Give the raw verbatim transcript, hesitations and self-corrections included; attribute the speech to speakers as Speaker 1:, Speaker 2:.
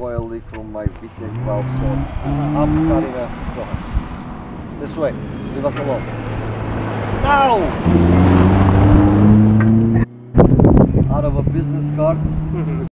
Speaker 1: oil leak from my VTEC valve, so I'm cutting a... Go ahead. This way, leave us alone. Now! Out of a business card.